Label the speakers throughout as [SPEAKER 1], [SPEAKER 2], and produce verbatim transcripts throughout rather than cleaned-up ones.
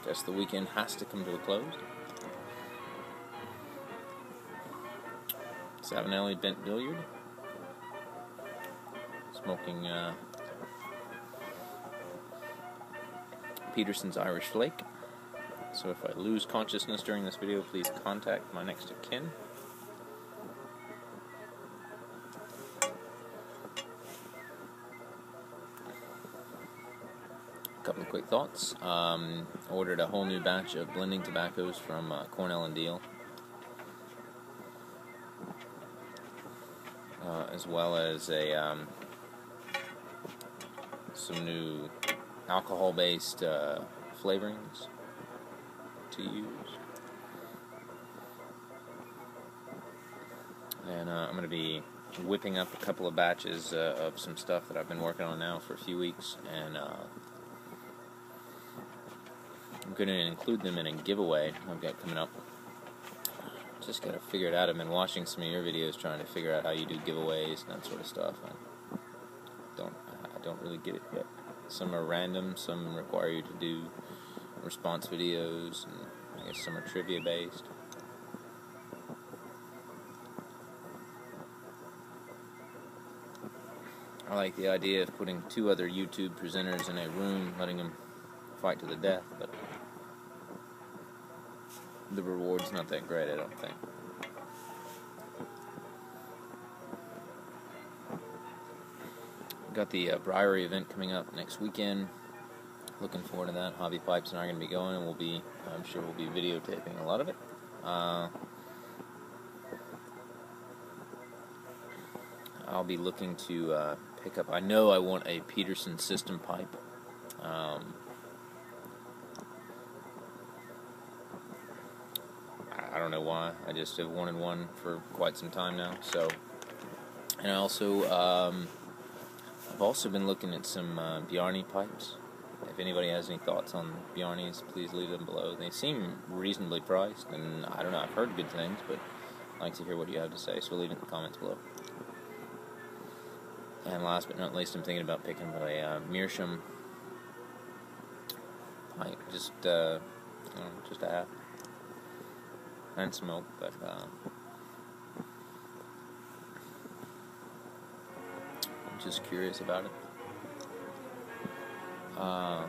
[SPEAKER 1] Guess the weekend has to come to a close. Savinelli bent billiard. Smoking uh, Peterson's Irish Flake. So if I lose consciousness during this video, please contact my next of kin. A couple of quick thoughts. Um, ordered a whole new batch of blending tobaccos from uh, Cornell and Deal, uh, as well as a um, some new alcohol-based uh, flavorings to use. And uh, I'm going to be whipping up a couple of batches uh, of some stuff that I've been working on now for a few weeks, and uh, I'm going to include them in a giveaway I've got coming up. Just got to figure it out. I've been watching some of your videos trying to figure out how you do giveaways and that sort of stuff. I don't, I don't really get it yet. Some are random, some require you to do response videos, and I guess some are trivia based. I like the idea of putting two other YouTube presenters in a room, letting them fight to the death, but the reward's not that great, I don't think. Got the uh, Briary event coming up next weekend. Looking forward to that. Hobby Pipes and I are going to be going, and we'll be, I'm sure we'll be videotaping a lot of it. Uh, I'll be looking to uh, pick up, I know I want a Peterson system pipe. Um, I don't know why. I just have wanted one for quite some time now. So, and I also, um, I've also been looking at some uh, Bjarne pipes. If anybody has any thoughts on Bjarne's, please leave them below. They seem reasonably priced, and I don't know, I've heard good things, but I'd like to hear what you have to say, so leave it in the comments below. And last but not least, I'm thinking about picking up a uh, Meerschaum pipe, just, uh, you know, just a half. And smoke, but uh, I'm just curious about it. Uh,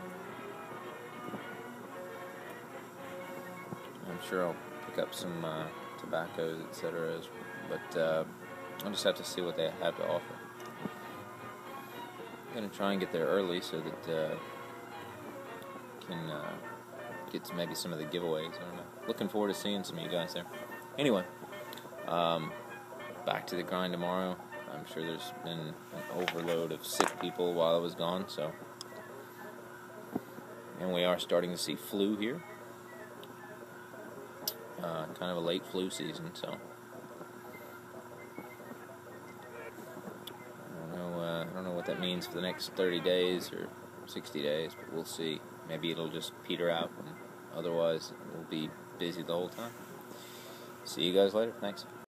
[SPEAKER 1] I'm sure I'll pick up some uh, tobaccos, et cetera. But uh, I'll just have to see what they have to offer. I'm gonna try and get there early so that uh, can uh, get to maybe some of the giveaways. I don't know. Looking forward to seeing some of you guys there. Anyway, um, back to the grind tomorrow. I'm sure there's been an overload of sick people while I was gone, so. And we are starting to see flu here. Uh, kind of a late flu season, so. I don't know, uh, I don't know what that means for the next thirty days or sixty days, but we'll see. Maybe it'll just peter out, and otherwise we'll be busy the whole time. See you guys later. Thanks.